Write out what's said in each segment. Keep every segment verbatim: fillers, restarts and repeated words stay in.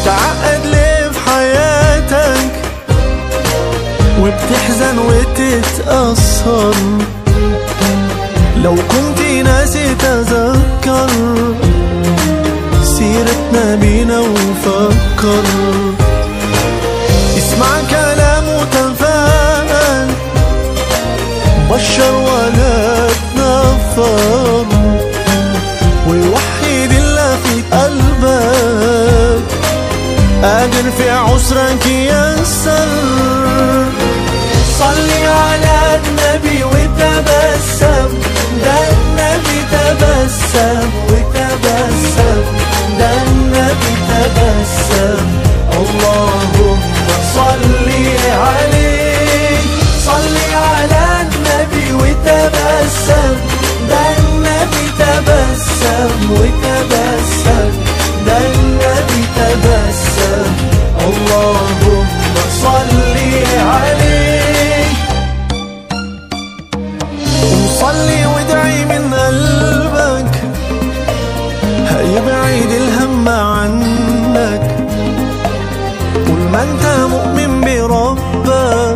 متعقد ليه في حياتك وبتحزن وتتأثر؟ لو كنت ناسي تذكر سيرتنا بينا وفكر. اسمع كلام وتفاءل، بشر ولا تنفر، ووحد الله في قلبك قادر في عسرك يسر. صلي على النبي وتبسم، ده النبي تبسم وتبسم، ده النبي تبسم. اللهم صلي عليه، صلي على النبي وتبسم، ده النبي تبسم وتبسم، ده النبي تبسم. اللهم صلي عليه. وصلي وادعي من قلبك هيبعد الهم عنك. طول ما انت مؤمن بربك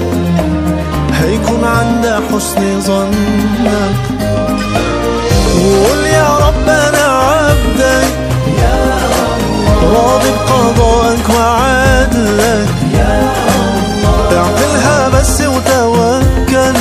هيكون عند حسن ظنك. وقول يا رب انا عبدك، راضي بقضائك وعدلك. اعملها بس وتوكل،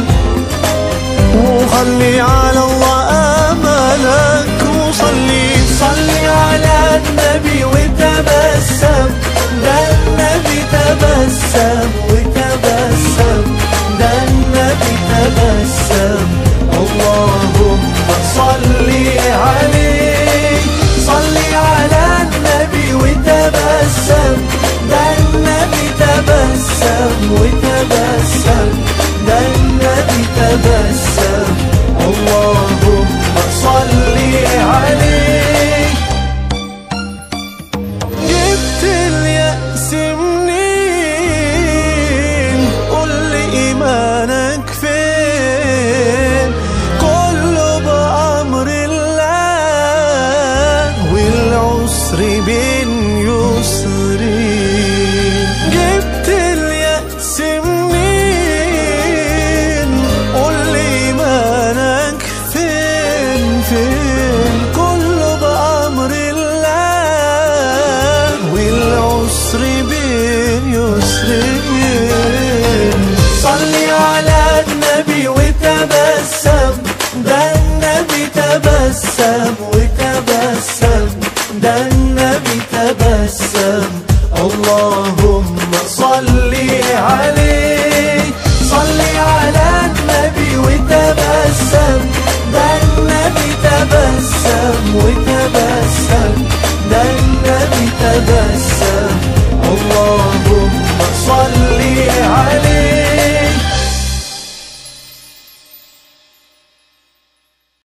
وخلي على الله املك. وصلي صلي على النبي وتبسم، ده النبي تبسم وتبسم، ده النبي تبسم. اللهم صلي عليه، صلي على النبي وتبسم، ده النبي تبسم وتبسم، ده النبي تبسم. اللهم صلي عليه. جبت اليأس منين؟ قول لي إيمانك فين؟ كله بأمر الله والعسر بين يسرين. جبت اليأس منين؟ قول لي إيمانك فين فين؟ كله بأمر الله والعسر بين يسرين. صلي على النبي وتبسم، ده النبي تبسم وتبسم، ده النبي تبسم. اللهم صل